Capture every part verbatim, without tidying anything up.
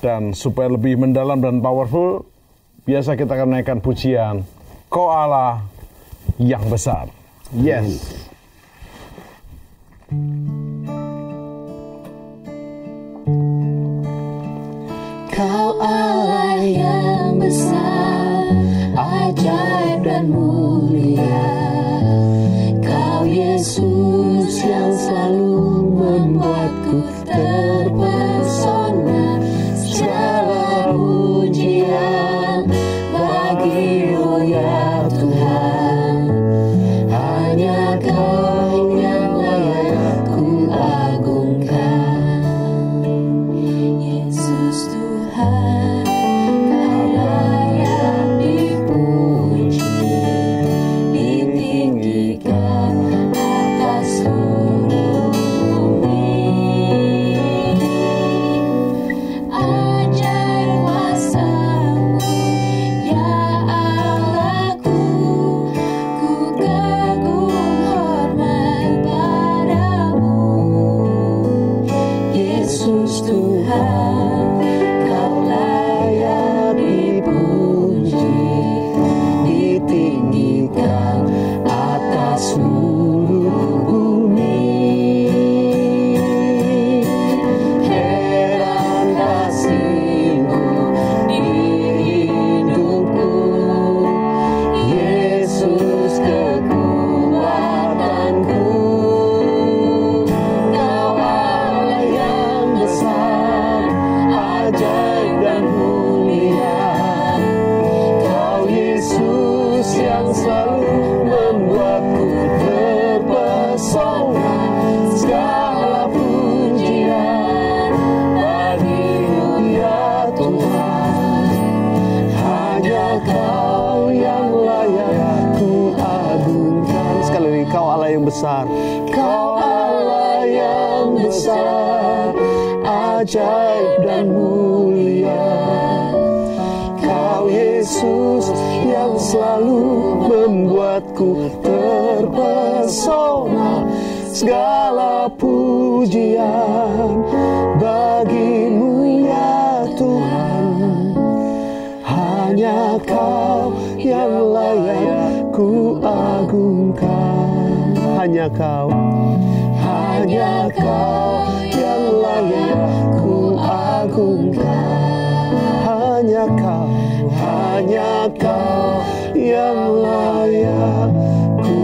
Dan supaya lebih mendalam dan powerful, biasa kita akan naikkan pujian, Kau Allah yang besar. Yes. Kau Allah yang besar, ajaib dan mulia. Kau Yesus yang selalu membuatku terpesona. Segala pujian bagimu ya Tuhan. Hanya Kau yang layak ku agungkan. Yesus Tuhan, Kau layak dipuji, ditinggikan atas seluruh bumi. Ajaib kuasa-Mu, ya Allahku, ku kagum hormat padamu. Yesus Tuhan, Kau layak dipuji, ditinggikan atas seluruh bumi. Heran kasih-Mu di hidupku, Yesus kekuatanku. Kau Allah yang besar, ajaib dan mulia. Kau Yesus yang selalu membuatku terpesona. Segala pujian bagimu ya Tuhan. Hanya Kau yang layak ku agungkan. Sekali lagi, Kau Allah yang besar. Kau Allah yang besar, ajaib dan mulia. Kau Yesus yang selalu membuatku terpesona. Segala pujian bagimu ya Tuhan. Hanya Kau yang layak ku agungkan. Hanya Kau, hanya Kau yang layak ku agungkan. Hanya Kau, hanya Kau yang layak ku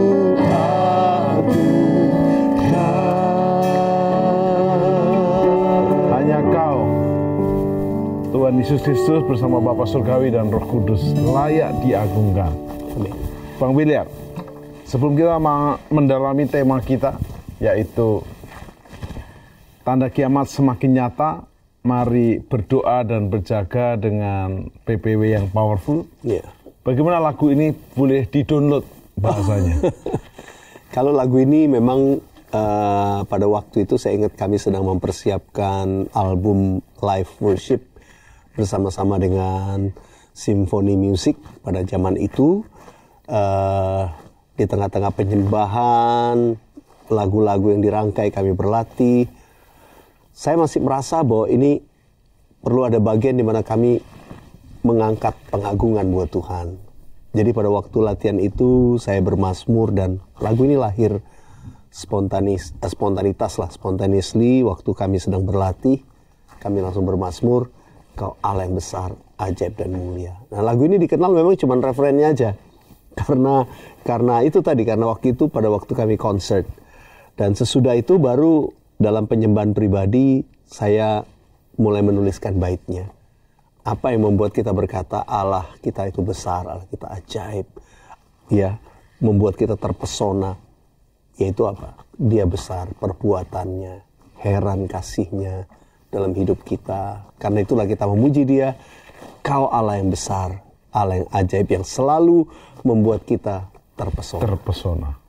agungkan. Hanya Kau, Tuhan Yesus Kristus bersama Bapa Surgawi dan Roh Kudus layak diagungkan. Bang William, sebelum kita mendalami tema kita, yaitu tanda kiamat semakin nyata, mari berdoa dan berjaga dengan P P W yang powerful. Yeah. Bagaimana lagu ini boleh di-download bahasanya? Kalau lagu ini memang uh, pada waktu itu saya ingat kami sedang mempersiapkan album live worship bersama-sama dengan Symphony Music pada zaman itu. Uh, di tengah-tengah penyembahan, lagu-lagu yang dirangkai kami berlatih. Saya masih merasa bahwa ini perlu ada bagian di mana kami mengangkat pengagungan buat Tuhan. Jadi pada waktu latihan itu saya bermazmur dan lagu ini lahir spontanis, eh, spontanitas lah, spontaneously waktu kami sedang berlatih. Kami langsung bermazmur, Kau Allah yang besar, ajaib dan mulia. Nah lagu ini dikenal memang cuma referennya aja. Karena karena itu tadi, karena waktu itu pada waktu kami konser. Dan sesudah itu baru dalam penyembahan pribadi saya mulai menuliskan baitnya. Apa yang membuat kita berkata Allah kita itu besar, Allah kita ajaib. Ya, membuat kita terpesona. Yaitu apa? Dia besar perbuatannya, heran kasihnya dalam hidup kita. Karena itulah kita memuji Dia. Kau Allah yang besar, Allah yang ajaib yang selalu membuat kita terpesona. Terpesona.